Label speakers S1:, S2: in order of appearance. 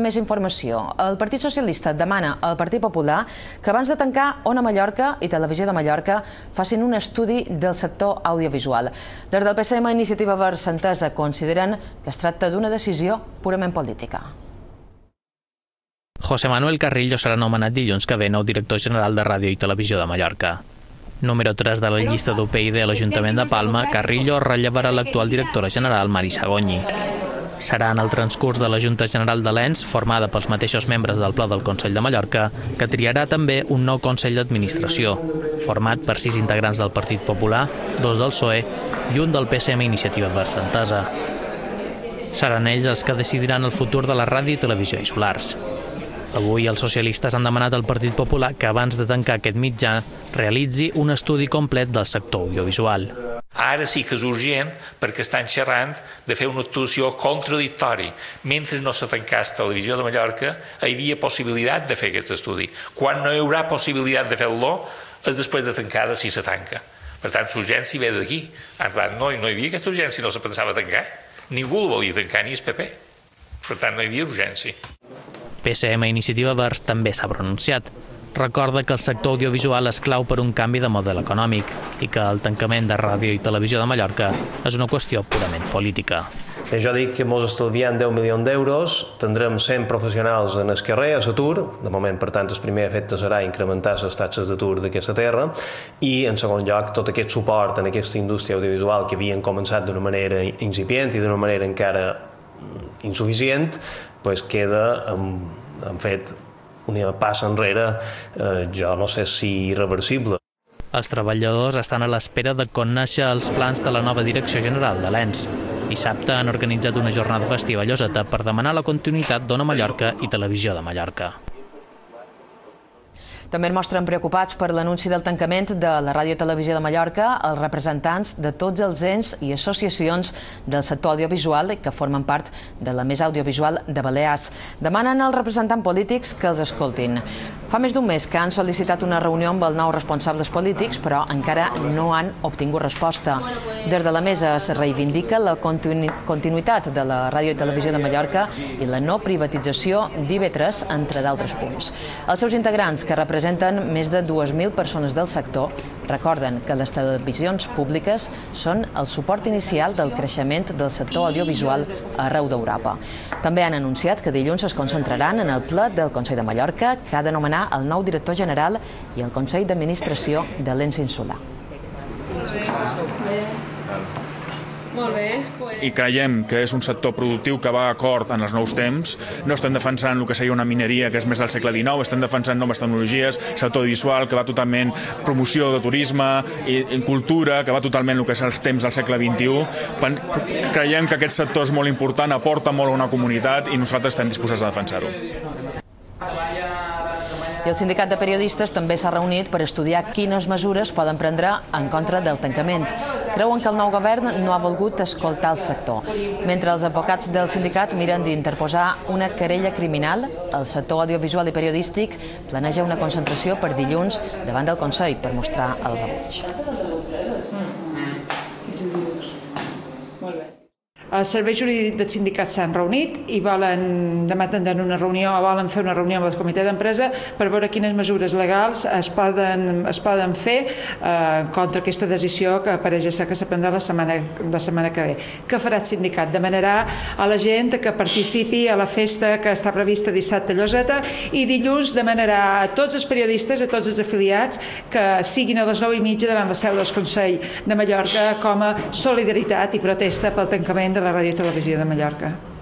S1: més informació. El Partit Socialista demana al Partit Popular que abans de tancar Ona Mallorca i Televisió de Mallorca facin un estudi del sector audiovisual. Des del PSM Iniciativa Verds Entesa consideren que es tracta d'una decisió purament política.
S2: José Manuel Carrillo serà nomenat dilluns que ve nou director general de Ràdio i Televisió de Mallorca. Número 3 de la llista d'UPyD a l'Ajuntament de Palma, Carrillo rellevarà l'actual directora general Marisa Goñi. Serà en el transcurs de la Junta General de l'ENS, formada pels mateixos membres del Pla del Consell de Mallorca, que triarà també un nou Consell d'Administració, format per 6 integrants del Partit Popular, 2 del PSOE i un del PSM Iniciativa Verds Entesa. Seran ells els que decidiran el futur de la ràdio i televisió insulars. Avui els socialistes han demanat al Partit Popular que abans de tancar aquest mitjà realitzi un estudi complet del sector audiovisual.
S3: Ara sí que és urgent perquè estan xerrant de fer una actuació contradictòria. Mentre no se tancés Televisió de Mallorca, hi havia possibilitat de fer aquest estudi. Quan no hi haurà possibilitat de fer-lo, és després de tancada si se tanca. Per tant, l'urgència ve d'aquí. No hi havia aquesta urgència, no se pensava tancar. Ningú la volia tancar, ni el PP. Per tant, no hi havia urgència.
S2: PSM Iniciativa Verds també s'ha pronunciat. Recorda que el sector audiovisual és clau per un canvi de model econòmic i que el tancament de Ràdio i Televisió de Mallorca és una qüestió purament política.
S4: Jo dic que ens estalviem 10 milions d'euros, tindrem 100 professionals en el carrer, a l'atur, de moment, per tant, el primer efecte serà incrementar les taxes d'atur d'aquesta terra i, en segon lloc, tot aquest suport en aquesta indústria audiovisual que havien començat d'una manera incipient i d'una manera encara insuficient, queda, en fet, una passa enrere, jo no sé si irreversible.
S2: Els treballadors estan a l'espera de conèixer els plans de la nova direcció general de l'ENS. Dissabte han organitzat una jornada festiva a Lloseta per demanar la continuïtat d'Ona Mallorca i Televisió de Mallorca.
S1: També es mostren preocupats per l'anunci del tancament de la Ràdio i Televisió de Mallorca els representants de tots els ens i associacions del sector audiovisual que formen part de la Mesa Audiovisual de Balears. Demanen als representants polítics que els escoltin. Fa més d'un mes que han sol·licitat una reunió amb els nous responsables polítics, però encara no han obtingut resposta. Des de la Mesa es reivindica la continuïtat de la Ràdio i Televisió de Mallorca i la no privatització d'IV3, entre d'altres punts. Els seus integrants, que representen més de 2.000 persones del sector, recorden que les televisions públiques són el suport inicial del creixement del sector audiovisual arreu d'Europa. També han anunciat que dilluns es concentraran en el ple del Consell de Mallorca, que ha de nomenar el nou director general i el Consell d'Administració de l'ENS insular.
S5: I creiem que és un sector productiu que va d'acord en els nous temps. No estem defensant el que seria una mineria que és més del segle XIX, estem defensant noves tecnologies, sector audiovisual que va totalment promoció de turisme i cultura, que va totalment el que és els temps del segle XXI. Creiem que aquest sector és molt important, aporta molt a una comunitat i nosaltres estem disposats a defensar-ho.
S1: I el sindicat de periodistes també s'ha reunit per estudiar quines mesures poden prendre en contra del tancament. Creuen que el nou govern no ha volgut escoltar el sector. Mentre els advocats del sindicat miren d'interposar una querella criminal, el sector audiovisual i periodístic planeja una concentració per dilluns davant del Consell per mostrar el rebuig.
S6: Els serveis jurídics dels sindicats s'han reunit i demà tindran una reunió o volen fer una reunió amb el comitè d'empresa per veure quines mesures legals es poden fer contra aquesta decisió que pareix ser que s'aprendrà la setmana que ve. Què farà el sindicat? Demanarà a la gent que participi a la festa que està prevista dissabte a Lloseta i dilluns demanarà a tots els periodistes, a tots els afiliats, que siguin a les 9:30 davant la seu del Consell de Mallorca com a solidaritat i protesta pel tancament de la Ràdio i Televisió de Mallorca.